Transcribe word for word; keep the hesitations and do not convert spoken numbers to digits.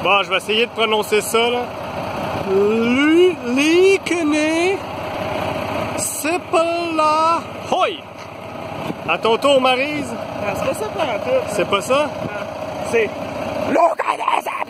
Bon, je vais essayer de prononcer ça, là. Likene Sepala Hoi! À ton tour, Maryse. Ah, c'est pas ça, pas un peu. C'est pas ça? Ah, c'est... L'organisation!